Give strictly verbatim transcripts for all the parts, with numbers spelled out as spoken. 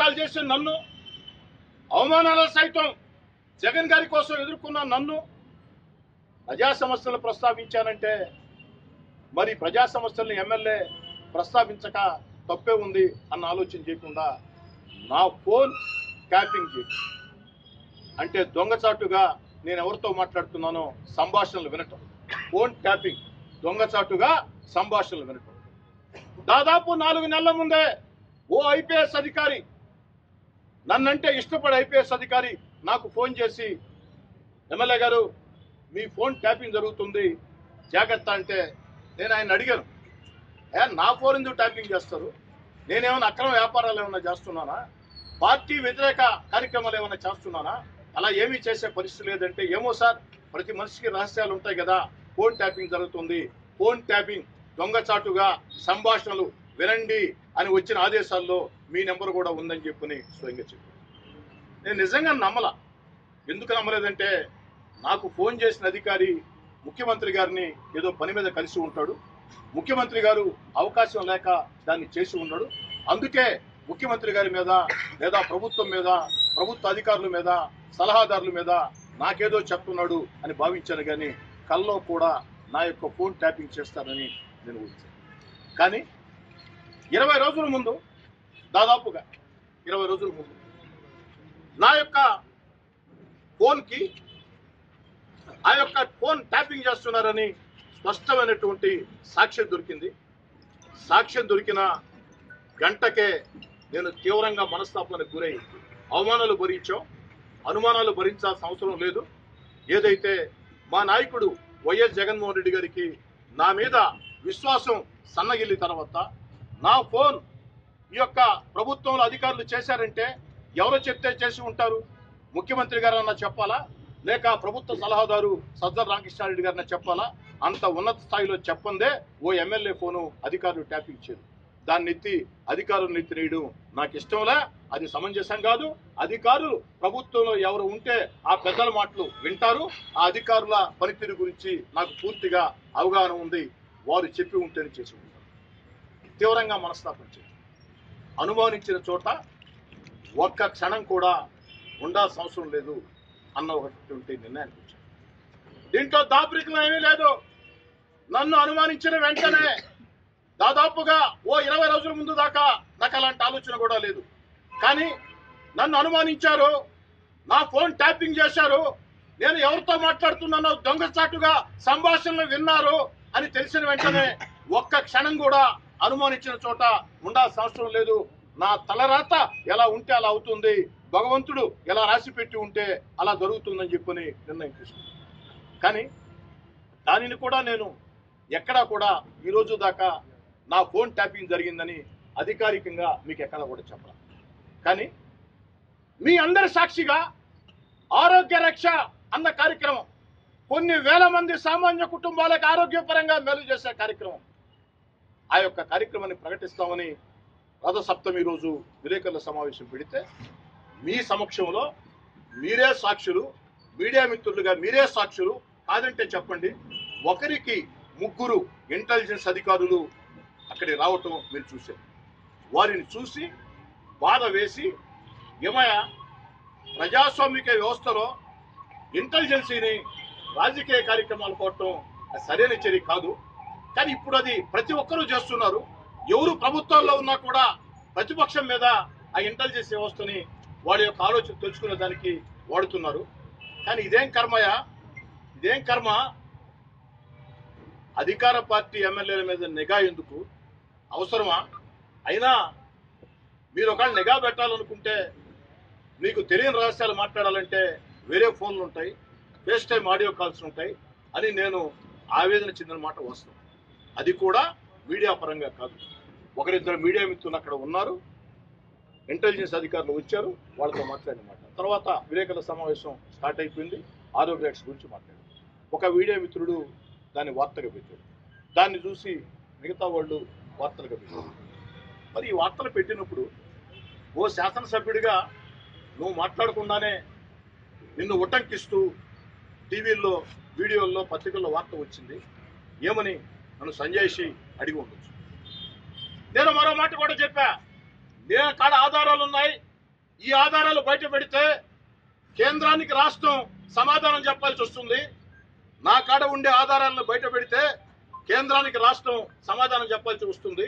రాజకీయాలు చేసిన నన్ను, అవమానాలు సైతం జగన్ గారి కోసం ఎదుర్కొన్న నన్ను ప్రజా సమస్యలు ప్రస్తావించానంటే మరి ప్రజా సమస్యలను ఎమ్మెల్యే ప్రస్తావించక తప్పే ఉంది అన్న ఆలోచన చేయకుండా నా ఫోన్ ట్యాపింగ్ చేసి అంటే దొంగచాటుగా నేను ఎవరితో మాట్లాడుతున్నానో సంభాషణలు వినటం, ఫోన్ ట్యాపింగ్ దొంగచాటుగా సంభాషణలు వినటం. దాదాపు నాలుగు నెలల ముందే ఓ ఐపీఎస్ అధికారి, నన్నంటే ఇష్టపడే ఐపీఎస్ అధికారి నాకు ఫోన్ చేసి, ఎమ్మెల్యే గారు మీ ఫోన్ ట్యాపింగ్ జరుగుతుంది జాగ్రత్త అంటే నేను ఆయన అడిగాను, ఏ నా ఫోన్ ఎందుకు ట్యాపింగ్ చేస్తారు? నేనేమైనా అక్రమ వ్యాపారాలు ఏమైనా చేస్తున్నానా? పార్టీ వ్యతిరేక కార్యక్రమాలు ఏమైనా చేస్తున్నానా? అలా ఏమీ చేసే పరిస్థితి లేదంటే, ఏమో సార్ ప్రతి మనిషికి రహస్యాలు ఉంటాయి కదా, ఫోన్ ట్యాపింగ్ జరుగుతుంది, ఫోన్ ట్యాపింగ్ దొంగచాటుగా సంభాషణలు వినండి అని వచ్చిన ఆదేశాల్లో మీ నెంబర్ కూడా ఉందని చెప్పుని స్వయంగా చెప్పాను. నేను నిజంగా నమ్మల. ఎందుకు నమ్మలేదంటే, నాకు ఫోన్ చేసిన అధికారి ముఖ్యమంత్రి గారిని ఏదో పని మీద కలిసి ఉంటాడు, ముఖ్యమంత్రి గారు అవకాశం లేక దాన్ని చేసి ఉన్నాడు, అందుకే ముఖ్యమంత్రి గారి మీద లేదా ప్రభుత్వం మీద, ప్రభుత్వ అధికారుల మీద, సలహాదారుల మీద నాకేదో చెప్తున్నాడు అని భావించాను. కానీ కల్లో కూడా నా యొక్క ఫోన్ ట్యాపింగ్ చేస్తానని నేను ఊహించాను. కానీ ఇరవై రోజుల ముందు, దాదాపుగా ఇరవై రోజుల ముందు నా యొక్క ఫోన్కి ఆ యొక్క ఫోన్ ట్యాపింగ్ చేస్తున్నారని స్పష్టమైనటువంటి సాక్ష్యం దొరికింది. సాక్ష్యం దొరికిన గంటకే నేను తీవ్రంగా మనస్తాపానికి గురై అవమానాలు భరించాం. అనుమానాలు భరించాల్సిన అవసరం లేదు. ఏదైతే మా నాయకుడు వైఎస్ జగన్మోహన్ రెడ్డి గారికి నా మీద విశ్వాసం సన్నగిల్లి తర్వాత నా ఫోన్ ఈ యొక్క ప్రభుత్వంలో అధికారులు చేశారంటే ఎవరో చెప్తే చేసి ఉంటారు? ముఖ్యమంత్రి గారన్నా చెప్పాలా, లేక ప్రభుత్వ సలహాదారు సజ్జల రామకృష్ణారెడ్డి గారిని చెప్పాలా? అంత ఉన్నత స్థాయిలో చెప్పందే ఓ ఎమ్మెల్యే ఫోను అధికారులు ట్యాపింగ్ ఇచ్చారు. దాన్ని ఎత్తి అధికారులను ఎత్తినేయడం నాకు ఇష్టంలే, అది సమంజసం కాదు. అధికారులు ప్రభుత్వంలో ఎవరు ఉంటే ఆ పెద్దల మాటలు వింటారు. ఆ అధికారుల పనితీరు గురించి నాకు పూర్తిగా అవగాహన ఉంది. వారు చెప్పి ఉంటేనే చేసి ఉంటారు. తీవ్రంగా మనస్తాపం చేసి అనుమానించిన చోట ఒక్క క్షణం కూడా ఉండాల్సిన అవసరం లేదు అన్న ఒకటి నిర్ణయానికి వచ్చాను. దీంట్లో దాపరికం ఏమీ లేదు. నన్ను అనుమానించిన వెంటనే దాదాపుగా ఓ ఇరవై రోజుల ముందు దాకా నాకు అలాంటి ఆలోచన కూడా లేదు. కానీ నన్ను అనుమానించారు, నా ఫోన్ ట్యాపింగ్ చేశారు, నేను ఎవరితో మాట్లాడుతున్నానో దొంగచాటుగా సంభాషణలు విన్నారు అని తెలిసిన వెంటనే ఒక్క క్షణం కూడా అనుమానించిన చోట ఉండాల్సిన అవసరం లేదు. నా తలరాత ఎలా ఉంటే అలా అవుతుంది, భగవంతుడు ఎలా రాసి పెట్టి ఉంటే అలా జరుగుతుందని చెప్పని నిర్ణయం తీసుకున్నాను. కానీ దానిని కూడా నేను ఎక్కడా కూడా ఈరోజు దాకా నా ఫోన్ ట్యాపింగ్ జరిగిందని అధికారికంగా మీకు ఎక్కడా కూడా చెప్పాలి. కానీ మీ అందరి సాక్షిగా ఆరోగ్య రక్ష అన్న కార్యక్రమం, కొన్ని వేల మంది సామాన్య కుటుంబాలకు ఆరోగ్యపరంగా మేలు చేసే కార్యక్రమం, ఆ యొక్క కార్యక్రమాన్ని ప్రకటిస్తామని రథసప్తమి రోజు విలేకరుల సమావేశం పెడితే మీ సమక్షంలో మీరే సాక్షులు, మీడియా మిత్రులుగా మీరే సాక్షులు, కాదంటే చెప్పండి, ఒకరికి ముగ్గురు ఇంటెలిజెన్స్ అధికారులు అక్కడికి రావటం మీరు చూశారు. వారిని చూసి బాధ వేసి, ఏమయ్య ప్రజాస్వామిక వ్యవస్థలో ఇంటెలిజెన్సీని రాజకీయ కార్యక్రమాలు కోవటం సరైన చర్య కాదు. కానీ ఇప్పుడు అది ప్రతి ఒక్కరూ చేస్తున్నారు. ఎవరు ప్రభుత్వాల్లో ఉన్నా కూడా ప్రతిపక్షం మీద ఆ ఇంటెలిజెన్స్ వ్యవస్థని వాడి యొక్క ఆలోచన తెలుసుకునే దానికి వాడుతున్నారు. కానీ ఇదేం కర్మయ, ఇదేం కర్మ? అధికార పార్టీ ఎమ్మెల్యేల మీద నిఘా ఎందుకు అవసరమా? అయినా మీరు ఒకవేళ నిఘా పెట్టాలనుకుంటే, మీకు తెలియని రహస్యాలు మాట్లాడాలంటే వేరే ఫోన్లు ఉంటాయి, ఫేస్ టైం ఆడియో కాల్స్ ఉంటాయి అని నేను ఆవేదన చెందిన మాట వస్తాను. అది కూడా మీడియా పరంగా కాదు. ఒకరిద్దరు మీడియా మిత్రులు అక్కడ ఉన్నారు, ఇంటెలిజెన్స్ అధికారులు వచ్చారు, వాళ్ళతో మాట్లాడిన మాట. తర్వాత విలేకరుల సమావేశం స్టార్ట్ అయిపోయింది. ఆరోగ్య రక్ష గురించి మాట్లాడారు. ఒక మీడియా మిత్రుడు దాన్ని వార్తగా పెట్టాడు. దాన్ని చూసి మిగతా వాళ్ళు వార్తలుగా పెట్టారు. మరి ఈ వార్తలు పెట్టినప్పుడు ఓ శాసనసభ్యుడిగా నువ్వు మాట్లాడకుండానే నిన్ను ఉటంకిస్తూ టీవీల్లో, వీడియోల్లో, పత్రికల్లో వార్త వచ్చింది, ఏమని నన్ను సంజయ్షి అడిగి ఉండొచ్చు. నేను మరో మాట కూడా చెప్పా, నేను కాడ ఆధారాలు ఉన్నాయి, ఈ ఆధారాలు బయట పెడితే కేంద్రానికి రాష్ట్రం సమాధానం చెప్పాల్సి వస్తుంది. నా కాడ ఉండే ఆధారాలను బయట పెడితే కేంద్రానికి రాష్ట్రం సమాధానం చెప్పాల్సి వస్తుంది.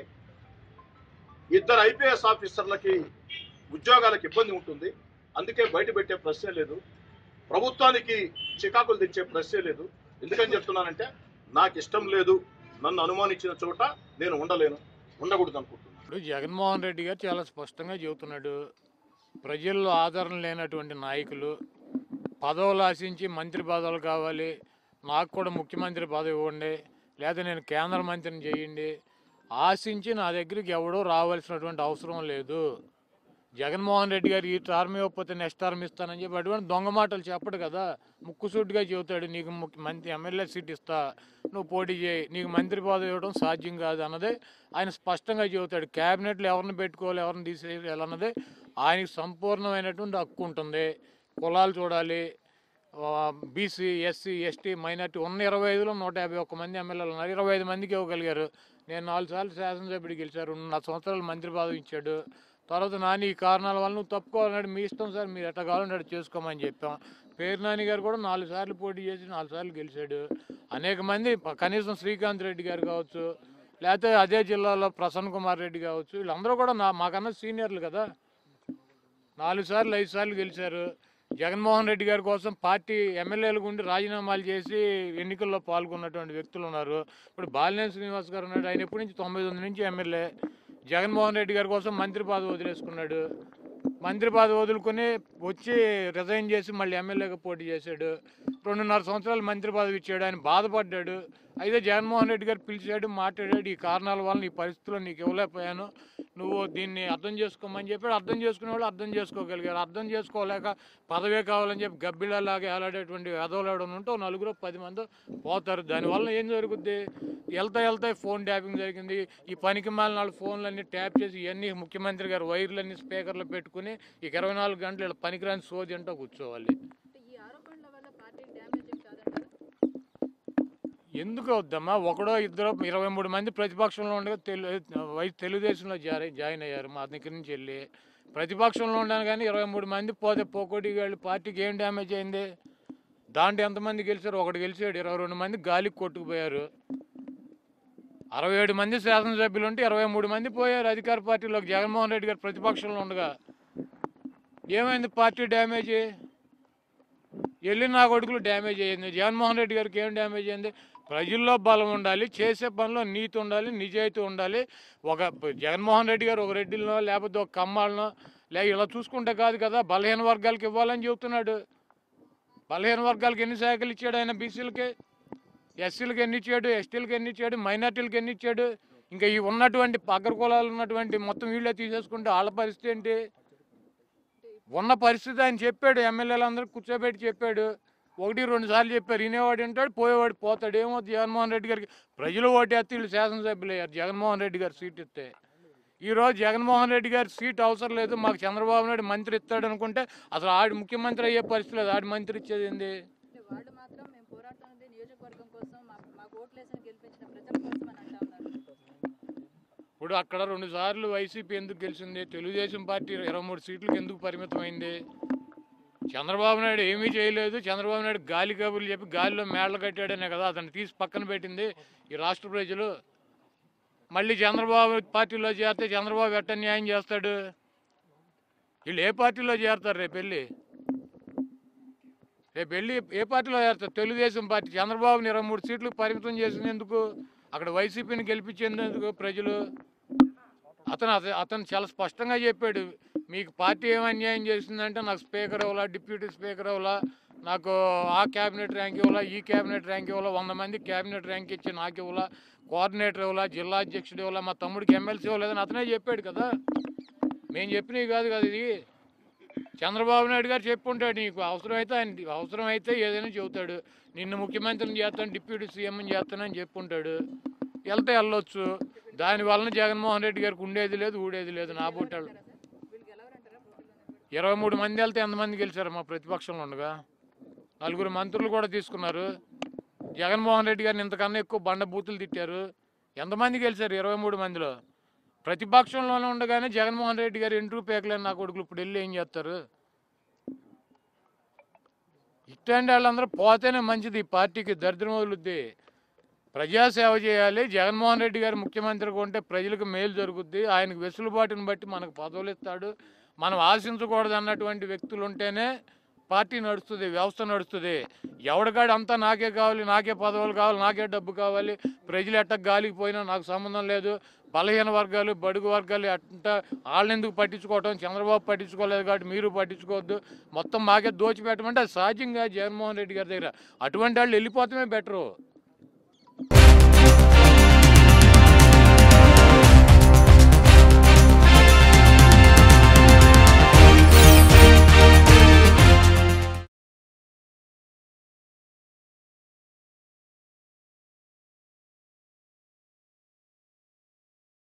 ఇద్దరు ఐపీఎస్ ఆఫీసర్లకి ఉద్యోగాలకు ఇబ్బంది ఉంటుంది. అందుకే బయట పెట్టే ప్రశ్నే లేదు. ప్రభుత్వానికి చికాకులు తెచ్చే ప్రశ్నే లేదు. ఎందుకని చెప్తున్నానంటే నాకు ఇష్టం లేదు, నన్ను అనుమానించిన చోట నేను ఉండలేను, ఉండకూడదు అనుకుంటున్నాను. ఇప్పుడు జగన్మోహన్ రెడ్డి గారు చాలా స్పష్టంగా చెబుతున్నాడు, ప్రజల్లో ఆదరణ లేనటువంటి నాయకులు పదవులు ఆశించి మంత్రి పదవులు కావాలి, నాకు కూడా ముఖ్యమంత్రి పదవి ఇవ్వండి, లేదా నేను కేంద్ర మంత్రిని చేయండి ఆశించి నా దగ్గరికి ఎవడో రావాల్సినటువంటి అవసరం లేదు. జగన్మోహన్ రెడ్డి గారు ఈ టర్మ్ ఇవ్వకపోతే నెక్స్ట్ టర్మ్ ఇస్తానని చెప్పి అటువంటి దొంగ మాటలు చెప్పడు కదా. ముక్కుసూటిగా చెబుతాడు, నీకు మంత్రి ఎమ్మెల్యే సీట్ ఇస్తా, నువ్వు పోటీ చేయి, నీకు మంత్రి పదవి ఇవ్వడం సాధ్యం కాదు అన్నదే ఆయన స్పష్టంగా చెబుతాడు. క్యాబినెట్లో ఎవరిని పెట్టుకోవాలి, ఎవరిని తీసేయాలి అన్నదే ఆయనకి సంపూర్ణమైనటువంటి హక్కు ఉంటుంది. కులాలు చూడాలి, బీసీ ఎస్సీ ఎస్టీ మైనార్టీ ఉన్న ఇరవై ఐదులో నూట యాభై ఒక్క మంది ఎమ్మెల్యేలు ఉన్నారు, ఇరవై ఐదు మందికి ఇవ్వగలిగారు. నేను నాలుగు సార్లు శాసనసభ్యుడికి గెలిచారు, రెండున్నర సంవత్సరాలు మంత్రి పదవి ఇచ్చాడు. తర్వాత నాని ఈ కారణాల వల్ల నువ్వు తప్పుకోవాలన్నాడు, మీ ఇష్టం సార్, మీరు ఎట్లా కావాలన్నాడు చేసుకోమని చెప్పాం. పేరు నాని గారు కూడా నాలుగు సార్లు పోటీ చేసి నాలుగు సార్లు గెలిచాడు. అనేక మంది, కనీసం శ్రీకాంత్ రెడ్డి గారు కావచ్చు, లేకపోతే అదే జిల్లాలో ప్రసన్న కుమార్ రెడ్డి కావచ్చు, వీళ్ళందరూ కూడా నా మాకన్నా సీనియర్లు కదా, నాలుగు సార్లు ఐదు సార్లు గెలిచారు. జగన్మోహన్ రెడ్డి గారి కోసం పార్టీ ఎమ్మెల్యేలు గుండి రాజీనామాలు చేసి ఎన్నికల్లో పాల్గొన్నటువంటి వ్యక్తులు ఉన్నారు. ఇప్పుడు బాలినేని శ్రీనివాస్ గారు ఉన్నాడు, ఆయన ఎప్పటి నుంచి తొంభై తొమ్మిది నుంచి ఎమ్మెల్యే. జగన్మోహన్ రెడ్డి గారి కోసం మంత్రి పదవి వదిలేసుకున్నాడు. మంత్రి పదవి వదులుకొని వచ్చి రిజైన్ చేసి మళ్ళీ ఎమ్మెల్యేగా పోటీ చేశాడు. రెండున్నర సంవత్సరాలు మంత్రి పదవి ఇచ్చాడు, ఆయన బాధపడ్డాడు. అయితే జగన్మోహన్ రెడ్డి గారు పిలిచాడు, మాట్లాడాడు, ఈ కారణాల వల్ల ఈ పరిస్థితుల్లో నీకు ఇవ్వలేకపోయాను, నువ్వు దీన్ని అర్థం చేసుకోమని చెప్పాడు. అర్థం చేసుకునే వాళ్ళు అర్థం చేసుకోగలిగారు. అర్థం చేసుకోలేక పదవే కావాలని చెప్పి గబ్బిళ్ళలాగా ఏలాడేటువంటి ఎదవలాడడం ఉంటే నలుగురు పది మంది పోతారు. దానివల్ల ఏం జరుగుద్ది, వెళ్తా వెళ్తా ఫోన్ ట్యాపింగ్ జరిగింది. ఈ పనికి మాలిన వాళ్ళు ఫోన్లన్నీ ట్యాప్ చేసి ఇవన్నీ ముఖ్యమంత్రి గారు వైర్లన్నీ స్పీకర్లు పెట్టుకుని ఇక ఇరవై నాలుగు గంటలు ఇలా పనికిరాని సోది అంటూ కూర్చోవాలి. ఎందుకు వద్దమ్మా, ఒకడో ఇద్దరు ఇరవై మూడు మంది ప్రతిపక్షంలో ఉండగా తెలు తెలుగుదేశంలో జాయి జాయిన్ అయ్యారు. మా దగ్గర నుంచి వెళ్ళి ప్రతిపక్షంలో ఉన్నాను కానీ ఇరవై మూడు మంది పోతే పోకోటి వాళ్ళు పార్టీకి ఏం డ్యామేజ్ అయింది? దాంట్లో ఎంతమంది గెలిచారు? ఒకటి గెలిచాడు, ఇరవై రెండు మంది గాలికి కొట్టుకుపోయారు. అరవై ఏడు మంది శాసనసభ్యులు ఉంటే ఇరవై మూడు మంది పోయారు అధికార పార్టీలోకి. జగన్మోహన్ రెడ్డి గారు ప్రతిపక్షంలో ఉండగా ఏమైంది? పార్టీ డ్యామేజ్ వెళ్ళి నా కొడుకులు డ్యామేజ్ అయ్యింది. జగన్మోహన్ రెడ్డి గారికి ఏం డ్యామేజ్ అయింది? ప్రజల్లో బలం ఉండాలి, చేసే పనిలో నీతి ఉండాలి, నిజాయితీ ఉండాలి. ఒక జగన్మోహన్ రెడ్డి గారు ఒక రెడ్డిలో లేకపోతే ఒక కమ్మాలనో లే ఇలా చూసుకుంటే కాదు కదా, బలహీన వర్గాలకు ఇవ్వాలని చెబుతున్నాడు. బలహీన వర్గాలకు ఎన్ని శాఖలు ఇచ్చాడు ఆయన? బీసీలకి, ఎస్సీలకు ఎన్ని ఇచ్చాడు, ఎస్టీలకు ఎన్ని ఇచ్చాడు, మైనార్టీలకు ఎన్ని ఇచ్చాడు? ఇంకా ఈ ఉన్నటువంటి అగ్ర కులాలు ఉన్నటువంటి మొత్తం వీళ్ళే తీసేసుకుంటే వాళ్ళ పరిస్థితి ఏంటి? ఉన్న పరిస్థితి ఆయన చెప్పాడు, ఎమ్మెల్యేలందరూ కూర్చోబెట్టి చెప్పాడు. ఒకటి రెండు సార్లు చెప్పారు, వినేవాడు ఉంటాడు, పోయేవాడు పోతాడు. ఏమో జగన్మోహన్ రెడ్డి గారికి ప్రజలు ఓటేస్తే వీళ్ళు శాసనసభ్యులు అయ్యారు జగన్మోహన్ రెడ్డి గారు సీట్ ఇస్తే. ఈరోజు జగన్మోహన్ రెడ్డి గారి సీట్ అవసరం లేదు, మాకు చంద్రబాబు నాయుడు మంత్రి ఇస్తాడు అనుకుంటే అసలు ఆడి ముఖ్యమంత్రి అయ్యే పరిస్థితి లేదు. ఆడి మంత్రి ఇచ్చేది ఏంది? ఇప్పుడు అక్కడ రెండు సార్లు వైసీపీ ఎందుకు గెలిచింది? తెలుగుదేశం పార్టీ ఇరవై మూడు సీట్లకు ఎందుకు పరిమితమైంది? చంద్రబాబు నాయుడు ఏమీ చేయలేదు. చంద్రబాబు నాయుడు గాలి కబుర్లు చెప్పి గాలిలో మేడలు కట్టాడనే కదా అతను తీసి పక్కన పెట్టింది ఈ రాష్ట్ర ప్రజలు. మళ్ళీ చంద్రబాబు పార్టీలో చేరితే చంద్రబాబు ఎట్ట న్యాయం చేస్తాడు? వీళ్ళు ఏ పార్టీలో చేరతారు రేపు వెళ్ళి? రేపు వెళ్ళి ఏ పార్టీలో చేరతారు? తెలుగుదేశం పార్టీ. చంద్రబాబుని ఇరవై మూడు సీట్లకు పరిమితం చేసినందుకు, అక్కడ వైసీపీని గెలిపించేందుకు ప్రజలు. అతను అతను చాలా స్పష్టంగా చెప్పాడు, మీకు పార్టీ ఏం అన్యాయం చేసిందంటే నాకు స్పీకర్ ఇవ్వాలా, డిప్యూటీ స్పీకర్ ఇవ్వాలా, నాకు ఆ క్యాబినెట్ ర్యాంక్ ఇవ్వాలా, ఈ క్యాబినెట్ ర్యాంక్ ఇవ్వాలా, వంద మంది క్యాబినెట్ ర్యాంక్ ఇచ్చి నాకు ఇవ్వాలా, కోఆర్డినేటర్ ఇవ్వాలా, జిల్లా అధ్యక్షుడు ఇవ్వాలా, మా తమ్ముడికి ఎమ్మెల్సీ ఇవ్వలేదని అతనే చెప్పాడు కదా. మేము చెప్పినవి కాదు కదా ఇది. చంద్రబాబు నాయుడు గారు చెప్పుంటాడు, నీకు అవసరమైతే ఆయన అవసరమైతే ఏదైనా చెబుతాడు, నిన్ను ముఖ్యమంత్రిని చేస్తాను, డిప్యూటీ సీఎంని చేస్తానని చెప్పుంటాడు. వెళ్తే వెళ్ళొచ్చు. దానివలన జగన్మోహన్ రెడ్డి గారికి ఉండేది లేదు, ఊడేది లేదు. నా బుట్టాలు ఇరవై మూడు మంది వెళ్తే ఎంతమంది గెలిచారు? మా ప్రతిపక్షంలో ఉండగా నలుగురు మంత్రులు కూడా తీసుకున్నారు. జగన్మోహన్ రెడ్డి గారిని ఇంతకన్నా ఎక్కువ బండ బూతులు తిట్టారు. ఎంతమంది గెలిచారు ఇరవై మూడు మందిలో? ప్రతిపక్షంలోనే ఉండగానే జగన్మోహన్ రెడ్డి గారు ఎంట్రూ పేకలేని నా కొడుకులు ఇప్పుడు వెళ్ళి ఏం చేస్తారు? ఇట్లాంటి వాళ్ళందరూ పోతేనే మంచిది, ఈ పార్టీకి దరిద్రం వదులుద్ది. ప్రజాసేవ చేయాలి. జగన్మోహన్ రెడ్డి గారు ముఖ్యమంత్రిగా ఉంటే ప్రజలకు మేలు జరుగుద్ది. ఆయనకు వెసులుబాటుని బట్టి మనకు పదవులు ఇస్తాడు. మనం ఆశించకూడదు అన్నటువంటి వ్యక్తులు ఉంటేనే పార్టీ నడుస్తుంది, వ్యవస్థ నడుస్తుంది. ఎవడికాడు అంతా నాకే కావాలి, నాకే పదవులు కావాలి, నాకే డబ్బు కావాలి, ప్రజలు ఎట్ట గాలికి పోయినా నాకు సంబంధం లేదు, బలహీన వర్గాలు బడుగు వర్గాలు అట్ట వాళ్ళని ఎందుకు పట్టించుకోవటం, చంద్రబాబు పట్టించుకోలేదు కాబట్టి మీరు పట్టించుకోవద్దు, మొత్తం మాకే దోచిపెట్టమంటే అది సాధ్యంగా జగన్మోహన్ రెడ్డి గారి దగ్గర. అటువంటి వాళ్ళు వెళ్ళిపోవటమే బెటరు.